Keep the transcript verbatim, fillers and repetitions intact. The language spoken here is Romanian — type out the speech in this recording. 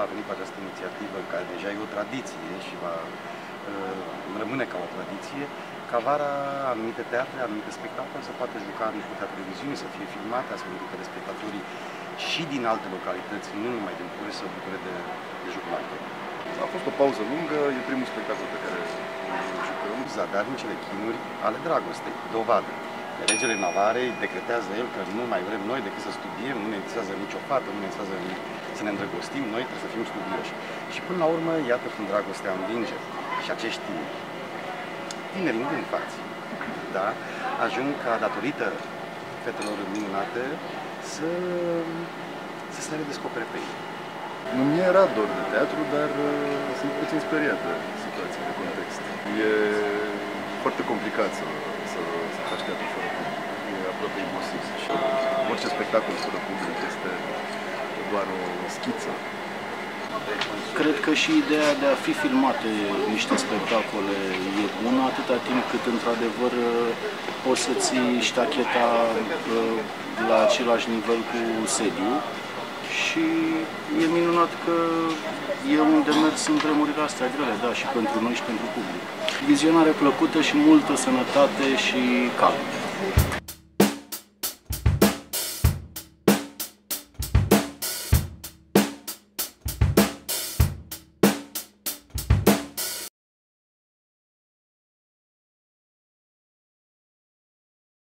a venit cu această inițiativă, care deja e o tradiție și va uh, rămâne ca o tradiție, ca vara anumite teatre, anumite spectacole să poată juca în putea televiziunii, să fie filmate, astfel încât telespectatorii și din alte localități, nu numai din Pure, să bucure de, de jocul actor. A fost o pauză lungă, e primul spectacol pe care îl jucăm. Zadarnicele chinuri ale dragostei, dovadă. Regele Navarei decretează el că nu mai vrem noi decât să studiem, nu ne interesează nicio fată, nu ne interesează să ne îndrăgostim, noi trebuie să fim studioși. Și până la urmă, iată când dragostea învinge și acești tineri îngânfați, da, ajung ca, datorită fetelor minunate, să, să se redescopere pe ei. Nu mi era dor de teatru, dar uh, sunt puțin speriat de situația, de context. E foarte complicat să, să, să faci teatru fără public. E aproape imposibil. Și orice spectacol fără public este doar o schiță. Cred că și ideea de a fi filmate niște spectacole e bună, atâta timp cât, într-adevăr, poți să ții ștacheta la același nivel cu sediu. Și e minunat că e un demers în vremurile astea grele, da, și pentru noi și pentru public. Vizionare plăcută și multă sănătate și calm.